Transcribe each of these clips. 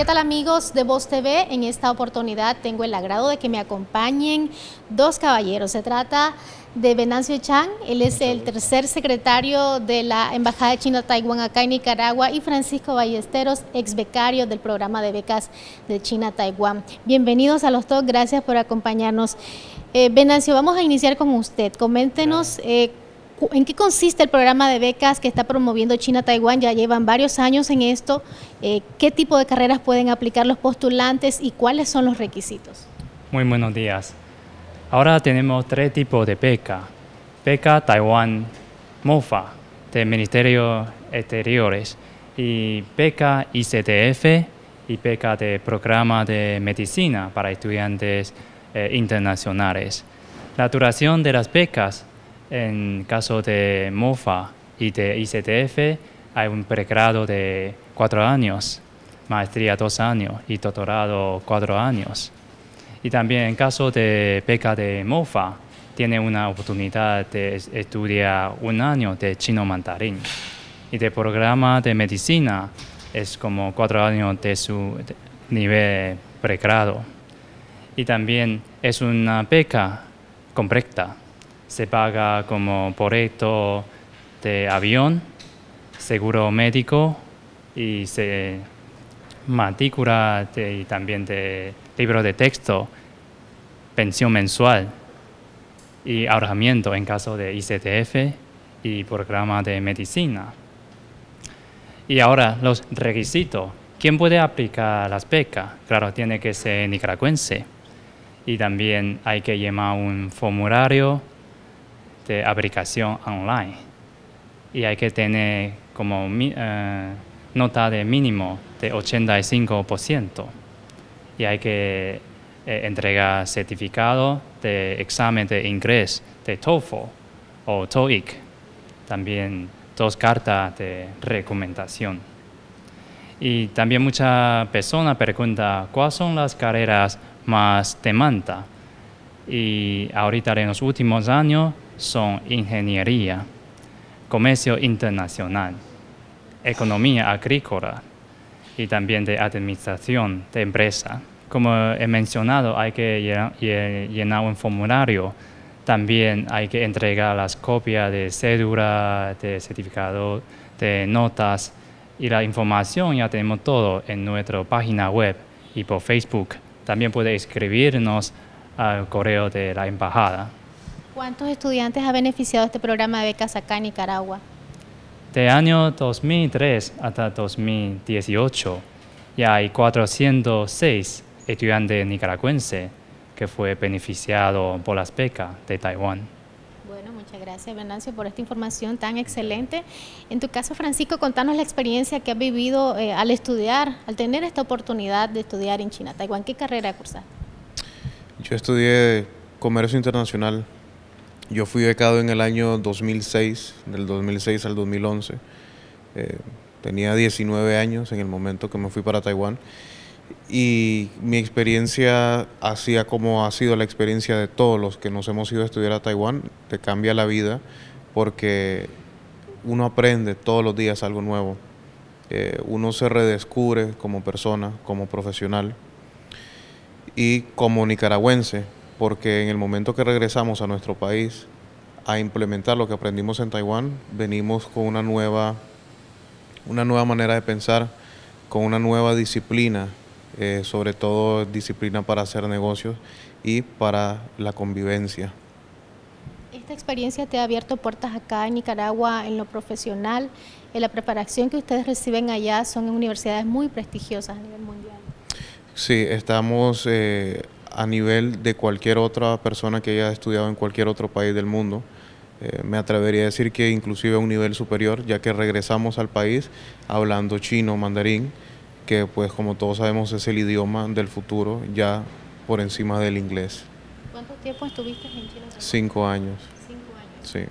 ¿Qué tal, amigos de Voz TV? En esta oportunidad tengo el agrado de que me acompañen dos caballeros. Se trata de Venancio Chan, él es el tercer secretario de la Embajada de China Taiwán acá en Nicaragua, y Francisco Ballesteros, ex becario del programa de becas de China Taiwán. Bienvenidos a los dos, gracias por acompañarnos. Venancio, vamos a iniciar con usted. Coméntenos ¿en qué consiste el programa de becas que está promoviendo China Taiwán? Ya llevan varios años en esto. ¿Qué tipo de carreras pueden aplicar los postulantes y cuáles son los requisitos? Muy buenos días. Ahora tenemos tres tipos de beca. Beca Taiwán MOFA, del Ministerio Exteriores, y beca ICTF y beca de programa de medicina para estudiantes internacionales. La duración de las becas, en caso de MOFA y de ICTF, hay un pregrado de 4 años, maestría 2 años y doctorado 4 años. Y también en caso de beca de MOFA, tiene una oportunidad de estudiar 1 año de chino mandarín. Y de programa de medicina es como 4 años de su nivel pregrado. Y también es una beca completa. Se paga como boleto de avión, seguro médico y matrícula y también de libro de texto, pensión mensual y alojamiento en caso de ICTF y programa de medicina. Y ahora los requisitos. ¿Quién puede aplicar las becas? Claro, tiene que ser nicaragüense. Y también hay que llenar un formulario de aplicación online, y hay que tener como nota de mínimo de 85%, y hay que entregar certificado de examen de inglés de TOEFL o TOEIC, también 2 cartas de recomendación. Y también muchas personas preguntan cuáles son las carreras más demandadas, y ahorita en los últimos años son ingeniería, comercio internacional, economía agrícola y también de administración de empresa. Como he mencionado, hay que llenar un formulario. También hay que entregar las copias de cédula, de certificado, de notas, y la información ya tenemos todo en nuestra página web y por Facebook. También puede escribirnos al correo de la embajada. ¿Cuántos estudiantes ha beneficiado este programa de becas acá en Nicaragua? De año 2003 hasta 2018, ya hay 406 estudiantes nicaragüenses que fue beneficiado por las becas de Taiwán. Bueno, muchas gracias, Venancio, por esta información tan excelente. En tu caso, Francisco, contanos la experiencia que has vivido al estudiar, al tener esta oportunidad de estudiar en China Taiwán. ¿Qué carrera cursaste? Yo estudié comercio internacional. Yo fui becado en el año 2006, del 2006 al 2011. Tenía 19 años en el momento que me fui para Taiwán. Y mi experiencia, así como ha sido la experiencia de todos los que nos hemos ido a estudiar a Taiwán, te cambia la vida porque uno aprende todos los días algo nuevo. Uno se redescubre como persona, como profesional y como nicaragüense, porque en el momento que regresamos a nuestro país a implementar lo que aprendimos en Taiwán, venimos con una nueva manera de pensar, con una nueva disciplina, sobre todo disciplina para hacer negocios y para la convivencia. ¿Esta experiencia te ha abierto puertas acá en Nicaragua en lo profesional? En la preparación que ustedes reciben allá son en universidades muy prestigiosas a nivel mundial. Sí, estamos a nivel de cualquier otra persona que haya estudiado en cualquier otro país del mundo. Me atrevería a decir que inclusive a un nivel superior, ya que regresamos al país hablando chino, mandarín, que pues como todos sabemos es el idioma del futuro, ya por encima del inglés. ¿Cuánto tiempo estuviste en China? 5 años. 5 años. Sí.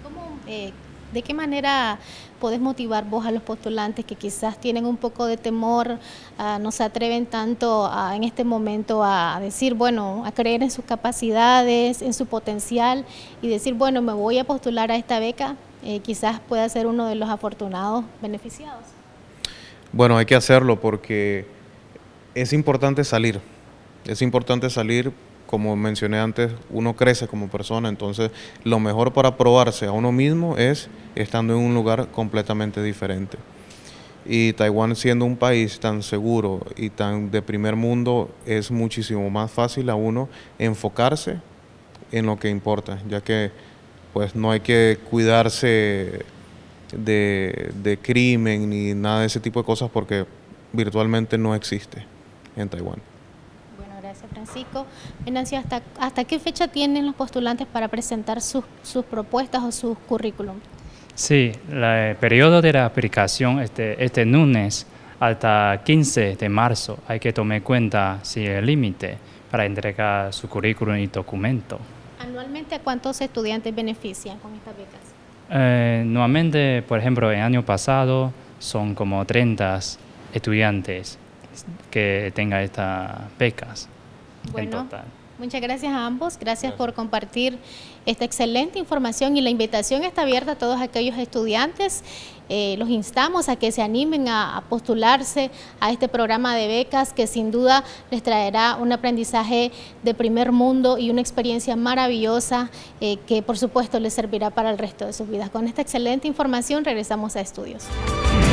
¿De qué manera podés motivar vos a los postulantes que quizás tienen un poco de temor, no se atreven tanto en este momento a decir, bueno, a creer en sus capacidades, en su potencial y decir, bueno, me voy a postular a esta beca, quizás pueda ser uno de los afortunados beneficiados? Bueno, hay que hacerlo porque es importante salir. Es importante salir, como mencioné antes, uno crece como persona, entonces lo mejor para probarse a uno mismo es estando en un lugar completamente diferente. Y Taiwán, siendo un país tan seguro y tan de primer mundo, es muchísimo más fácil a uno enfocarse en lo que importa, ya que pues no hay que cuidarse de crimen ni nada de ese tipo de cosas, porque virtualmente no existe en Taiwán. Bueno, gracias Francisco. Venancio, ¿hasta qué fecha tienen los postulantes para presentar sus propuestas o sus currículum? Sí, el periodo de la aplicación este lunes hasta 15 de marzo. Hay que tomar cuenta si el límite para entregar su currículum y documento. ¿Anualmente a cuántos estudiantes benefician con estas becas? Nuevamente, por ejemplo, el año pasado son como 30 estudiantes que tengan estas becas en total. Muchas gracias a ambos, gracias por compartir esta excelente información, y la invitación está abierta a todos aquellos estudiantes. Los instamos a que se animen a postularse a este programa de becas, que sin duda les traerá un aprendizaje de primer mundo y una experiencia maravillosa que por supuesto les servirá para el resto de sus vidas. Con esta excelente información regresamos a estudios.